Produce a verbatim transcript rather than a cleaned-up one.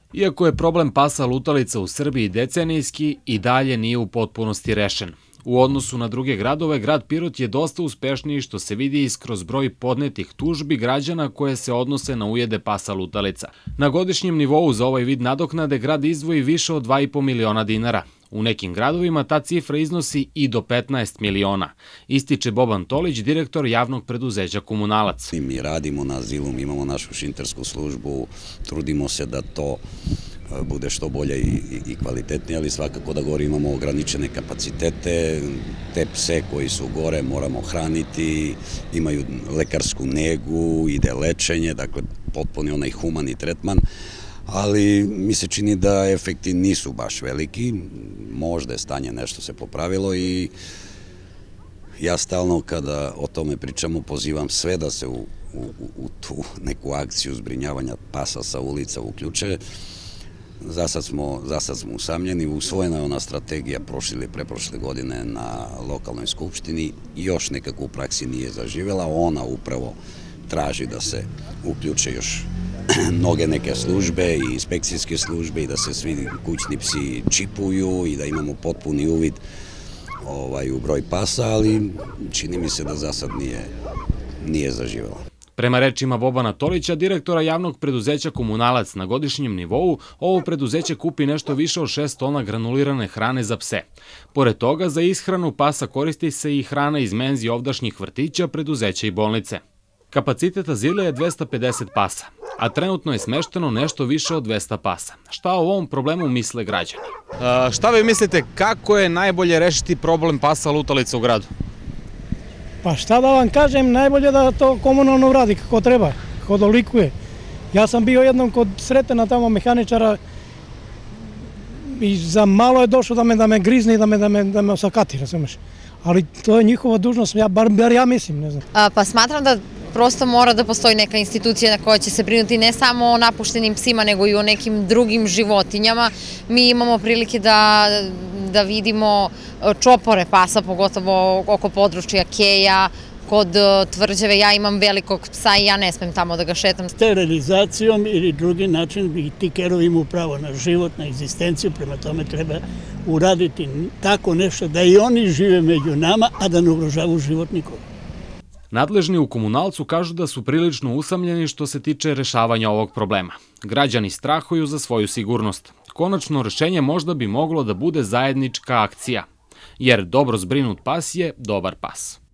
Iako je problem pasa lutalica u Srbiji decenijski, i dalje nije u potpunosti rešen. U odnosu na druge gradove, grad Pirot je dosta uspešniji, što se vidi i kroz broj podnetih tužbi građana koje se odnose na ujede pasa lutalica. Na godišnjem nivou za ovaj vid nadoknade grad izdvoji više od dva i po miliona dinara. U nekim gradovima ta cifra iznosi i do petnaest miliona, ističe Boban Tolić, direktor javnog preduzeća Komunalac. Mi radimo na azilu, mi imamo našu šintersku službu, trudimo se da to bude što bolje i kvalitetnije, ali svakako da gore imamo ograničene kapacitete, te pse koji su gore moramo hraniti, imaju lekarsku negu, ide lečenje, dakle potpuni onaj humani tretman, ali mi se čini da efekti nisu baš veliki, možda je stanje nešto se popravilo i ja stalno kada o tome pričamo pozivam sve da se u, u, u tu neku akciju zbrinjavanja pasa sa ulica uključe. Za sad smo, za sad smo usamljeni, usvojena je ona strategija prošle ili preprošle godine na lokalnoj skupštini, još nekako u praksi nije zaživjela, ona upravo traži da se uključe još mnoge neke službe i inspekcijske službe i da se svi kućni psi čipuju i da imamo potpuni uvid ovaj, u broj pasa, ali čini mi se da za sad nije, nije zaživjela. Prema rečima Bobana Tolića, direktora javnog preduzeća Komunalac, na godišnjem nivou ovo preduzeće kupi nešto više od šest tona granulirane hrane za pse. Pored toga, za ishranu pasa koristi se i hrana iz menzi ovdašnjih vrtića, preduzeća i bolnice. Kapacitet azila je dvesta pedeset pasa, a trenutno je smešteno nešto više od dvesta pasa. Šta o ovom problemu misle građani? A, šta vi mislite, kako je najbolje rešiti problem pasa lutalica u gradu? Pa šta da vam kažem, najbolje da to komunalno uradi kako treba, kako dolikuje. Ja sam bio jednom kod Sretena tamo mehaničara i za malo je došlo da me, da me grizne i da me, da me, da me osakati, razumeš. Ali to je njihova dužnost, ja, bar, bar ja mislim, ne znam. A, pa smatram da prosto mora da postoji neka institucija na koja će se brinuti ne samo o napuštenim psima, nego i o nekim drugim životinjama. Mi imamo prilike da, da vidimo čopore pasa, pogotovo oko područja Keja, kod Tvrđave. Ja imam velikog psa i ja ne smem tamo da ga šetam. Sterilizacijom ili drugi način bi ti kerovi imaju pravo na život, na egzistenciju, prema tome treba uraditi tako nešto da i oni žive među nama, a da ne ugrožavaju život nikoga. Nadležni u Komunalcu kažu da su prilično usamljeni što se tiče rešavanja ovog problema. Građani strahuju za svoju sigurnost. Konačno rešenje možda bi moglo da bude zajednička akcija, jer dobro zbrinut pas je dobar pas.